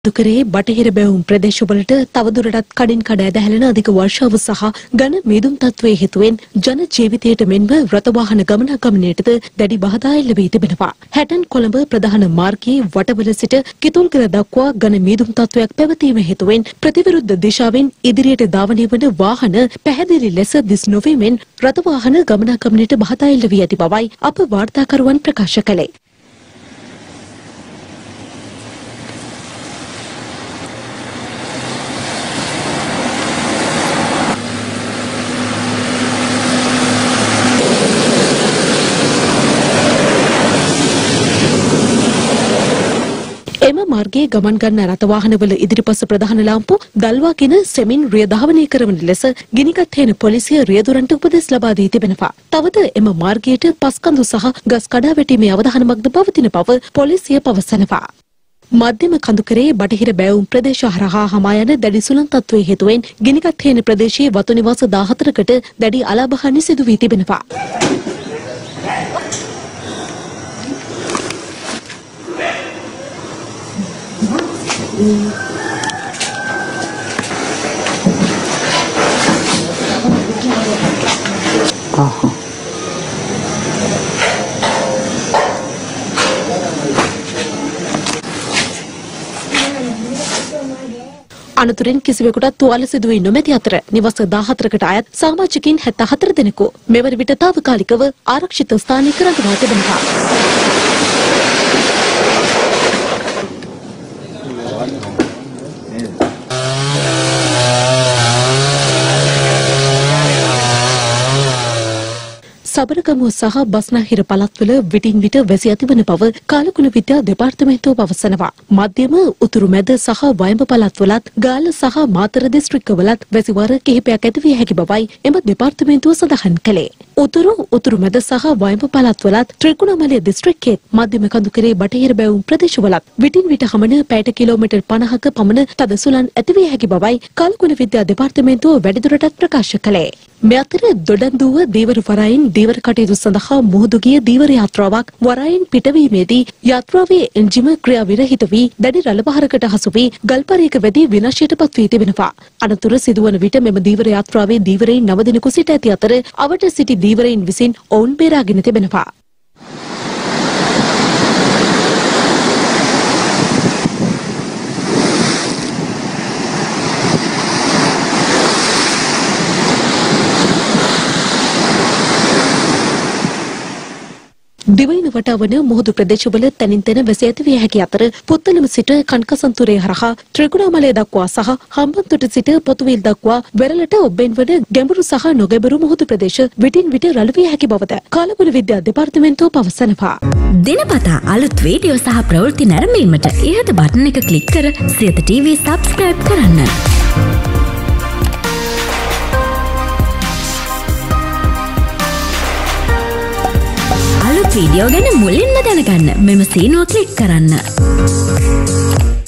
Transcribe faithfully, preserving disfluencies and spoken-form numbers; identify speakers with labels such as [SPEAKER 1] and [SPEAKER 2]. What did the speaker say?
[SPEAKER 1] දුකරේ බටහිර බැවුම් ප්‍රදේශවලට තවදුරටත් කඩින් කඩ ඇදහැලෙන අධික වර්ෂාව සහ ඝන මීදුම් තත්ත්වයේ හේතුවෙන් ජන ජීවිතයට මෙන්ම රථ වාහන ගමනාගමනයටද දැඩි බාධා එල්ල වී තිබෙනවා. හැටන් කොළඹ ප්‍රධාන මාර්ගයේ වටවල සිට කිතුල්කර දක්වා ඝන මීදුම් තත්ත්වයක් පැවතීම හේතුවෙන් ප්‍රතිවිරුද්ධ දිශාවෙන් ඉදිරියට ධාවනය වන වාහන පැහැදිලි ලෙස දිස් නොවීමෙන් රථ වාහන ගමනාගමනයට බාධා එල්ල වී ඇති බවයි අප වාර්තාකරුවන් ප්‍රකාශ කළේ. එම මාර්ගයේ ගමන් ගන්න රථ වාහනවල ඉදිරිපස ප්‍රධාන ලාම්පු දල්වාගෙන සෙමින් රිය ධාවනය කරන ලෙස ගිනිගත් හේන පොලිසිය රියදුරන්ට උපදෙස් ලබා දී තිබෙනවා. තවද එම මාර්ගයට පස්කඳු සහ ගස් කඩා වැටීමේ අවධානමක්ද පවතින බව පොලිසිය පවසනවා. මධ්‍යම කඳුකරේ බටහිර බැවුම් ප්‍රදේශ හරහා හමා යන දැඩි සුළං තත්ත්වයේ හේතුවෙන් ගිනිගත් හේන ප්‍රදේශයේ වතු නිවාස දාහතරකට දැඩි අලාභහානි සිදු වී තිබෙනවා.
[SPEAKER 2] Aha.
[SPEAKER 1] අනතුරින් කිසිවෙකුට තුවාල සිදු වී නොමැති අතර නිවස දාහතරකට අයත් සමාජිකින් හැත්තහතර දෙනෙකු මෙවර විට තාවකාලිකව ආරක්ෂිත ස්ථානයක රඳවා තිබෙනවා. සබරගමුව සහ බස්නාහිර පළාත්වල විටින් විට වැසි ඇතිවන බව කාලකුණ විද්‍යා දෙපාර්තමේන්තුව පවසනවා. මධ්‍යම උතුරු මැද සහ වයඹ පළාත්වලත් ගාල්ල සහ මාතර දිස්ත්‍රික්කවලත් වැසි වර කිහිපයක් ඇති විය හැකි බවයි එම දෙපාර්තමේන්තුව සඳහන් කළේ. උතුරු උතුරු මැද සහ වයඹ පළාත්වලත් ත්‍රිකුණාමලය දිස්ත්‍රික්කයේ මධ්‍යම කඳුකරේ බටහිර බැවුම් ප්‍රදේශවලත් විටින් විට හමන පැයට කිලෝමීටර් පනහක පමණ තද සුළං ඇති විය හැකි බවයි කාලකුණ විද්‍යා දෙපාර්තමේන්තුව වැඩිදුරටත් ප්‍රකාශ කළේ. මේ අතර දොඩන්දුව දීවර වරයින් දීවර කටයුතු සඳහා මුහුදු ගිය දීවර යාත්‍රාවක් වරයින් පිටවීමේදී යාත්‍රාවේ එන්ජිම ක්‍රියා විරහිත වී දැඩි රළබහරකට හසු වී ගල්පරයක වැදී විනාශයට පත් වී තිබෙනවා. අනතුර සිදුවන විට මෙම දීවර යාත්‍රාවේ දීවරයින් නව දෙනෙකු සිට ඇති අතර අවට සිටි දීවරයින් විසින් ඔවුන් බේරාගෙන තිබෙනවා. දිවයින වටවන මුහුදු ප්‍රදේශවල තැනින් තැන වැසි ඇති විය හැකි අතර පුත්තලම සිට කන්කසන්තුරේ හරහා ත්‍රිකුණාමලය දක්වා සහ හම්බන්තොට සිට පොතුවිල් දක්වා වෙරළට ඔබ්බෙන් වන ගැඹුරු සහ නොගැඹුරු මුහුදු ප්‍රදේශ විටින් විට රළ විය හැකි බවද කාලකුණ විද්‍යා දෙපාර්තමේන්තුව පවසනවා.
[SPEAKER 3] දිනපතා අලුත් වීඩියෝ සහ ප්‍රවෘත්ති නැරඹීමට ඉහත බටන් එක ක්ලික් කර සියත ටීවී සබ්ස්ක්‍රයිබ් කරන්න. වීඩියෝ ගැන මුලින්ම දැනගන්න මෙම සීනුව ක්ලික් කරන්න.